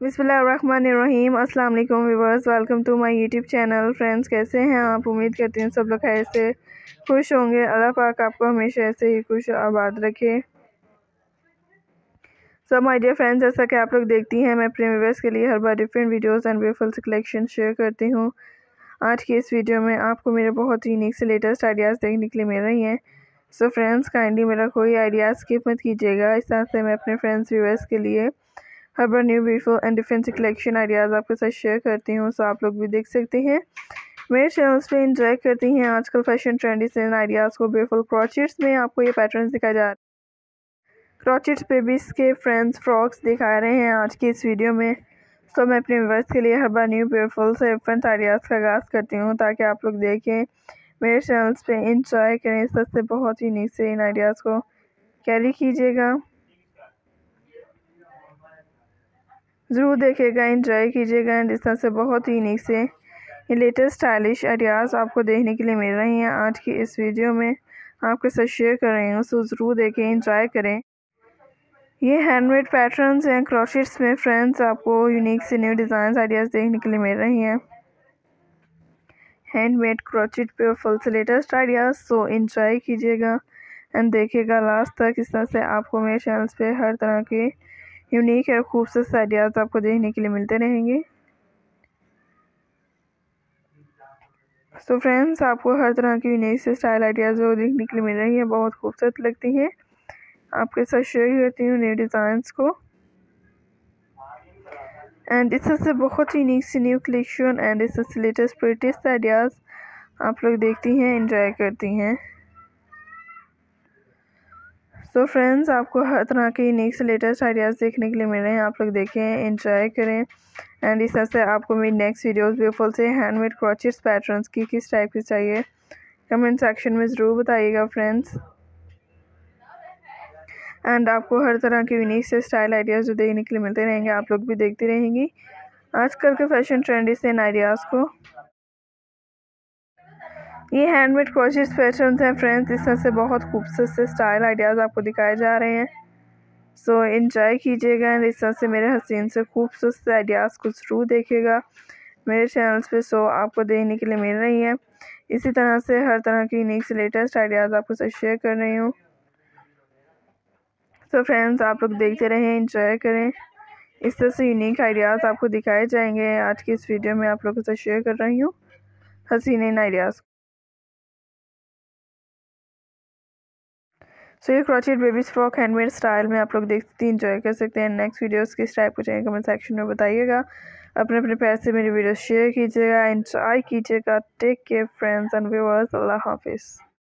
बिस्मिल्लाहिर्रहमानिर्रहीम। अस्सलाम वालेकुम viewers, welcome to my YouTube channel. Friends, कैसे हैं आप? उम्मीद करती हूँ सब लोग खैर से खुश होंगे। अल्लाह पाक आपको हमेशा ऐसे ही खुश आबाद रखे। सो माय डियर फ्रेंड्स, जैसा कि आप लोग देखती हैं, मैं अपने व्यूअर्स के लिए हर बार different videos and beautiful collection share करती हूँ। आज की इस वीडियो में आपको मेरे बहुत ही यूनिक से लेटेस्ट आइडियाज़ देखने के लिए मिल रही हैं। सो फ्रेंड्स, काइंडली मेरा कोई आइडिया स्किप मत कीजिएगा। इस तरह से मैं अपने फ्रेंड्स व्यूअर्स के लिए हर बार new beautiful and different collection ideas आपके साथ शेयर करती हूँ। सो आप लोग भी देख सकते हैं, मेरे चैनल्स पे इंजॉय करती हैं आजकल फैशन ट्रेंडी से आइडियाज़ को। ब्यूटीफुल क्रॉचेट्स में आपको ये पैटर्न्स दिखाया जा रहा है। क्रॉचेट्स बेबीज़ के फ्रेंड्स फ्रॉक्स दिखा रहे हैं आज की इस वीडियो में। सो मैं अपने व्यूअर्स के लिए हर बार न्यू ब्यूटीफुल से डिफरेंट आइडियाज़ का आगाज़ करती हूँ ताकि आप लोग देखें, मेरे चैनल्स पे इंजॉय करें। सबसे बहुत ही यूनिक से इन आइडियाज़ को कैरी कीजिएगा, ज़रूर देखिएगा, एंजॉय कीजिएगा। एंड इस तरह से बहुत ही यूनिक से ये लेटेस्ट स्टाइलिश आइडियाज़ आपको देखने के लिए मिल रही हैं आज की इस वीडियो में, आपके साथ शेयर कर रही हूँ। सो ज़रूर देखें, एंजॉय करें। ये हैंडमेड पैटर्न्स हैं क्रोशेट्स में। फ्रेंड्स, आपको यूनिक से न्यू डिज़ाइन आइडियाज़ देखने के लिए मिल रही हैं। हैंडमेड क्रोचेट पे फुल से लेटेस्ट आइडियाज़, सो एंजॉय कीजिएगा एंड देखिएगा लास्ट तक। इस तरह से आपको मेरे चैनल्स पे हर तरह के यूनिक और खूबसूरत आइडियाज़ आपको देखने के लिए मिलते रहेंगे। सो फ्रेंड्स, आपको हर तरह की यूनिक से स्टाइल आइडियाज़ वो देखने के लिए मिल रही है, बहुत खूबसूरत लगती हैं। आपके साथ शेयर करती हूँ न्यू डिज़ाइंस को एंड इससे बहुत ही यूनिक सी न्यू कलेक्शन एंड इससे लेटेस्ट प्रीटीस्ट आइडियाज़ आप लोग देखती हैं, एंजॉय करती हैं। सो फ्रेंड्स, आपको हर तरह के यूनिक से लेटेस्ट आइडियाज़ देखने के लिए मिल रहे हैं, आप लोग देखें, एंजॉय करें। एंड इस तरह से आपको मेरी नेक्स्ट वीडियोस ब्यूटीफुल से हैंडमेड क्रोचेट्स पैटर्न्स की किस टाइप की चाहिए, कमेंट सेक्शन में ज़रूर बताइएगा फ्रेंड्स। एंड आपको हर तरह के यूनिक से स्टाइल आइडियाज़ जो देखने के लिए मिलते रहेंगे, आप लोग भी देखती रहेंगी आजकल के फैशन ट्रेंडी से इन आइडियाज़ को। ये हैंडमेड क्रोचेट्स पैटर्न्स हैं फ्रेंड्स। इस तरह से बहुत खूबसूरत से स्टाइल आइडियाज़ आपको दिखाए जा रहे हैं, सो एंजॉय कीजिएगा। एंड इस तरह से मेरे हसीन से खूबसूरत से आइडियाज़ को ज़रूर देखिएगा मेरे चैनल्स पे, सो आपको देखने के लिए मिल रही है। इसी तरह से हर तरह की यूनिक से लेटेस्ट आइडियाज़ आपको साथ शेयर कर रही हूँ। सो फ्रेंड्स, आप लोग देखते रहें, एंजॉय करें। इस तरह से यूनिक आइडियाज़ आपको दिखाए जाएंगे आज की इस वीडियो में, आप लोगों के साथ शेयर कर रही हूँ हसीन आइडियाज़। सो ये crochet babies frock handmade style में आप लोग देखते एंजॉय कर सकते हैं। नेक्स्ट वीडियोस किस टाइप को चाहिए कमेंट सेक्शन में बताइएगा। अपने अपने प्यार से मेरी वीडियो शेयर कीजिएगा, एंजॉय कीजिएगा। Take care friends and viewers, अल्लाह हाफिज़।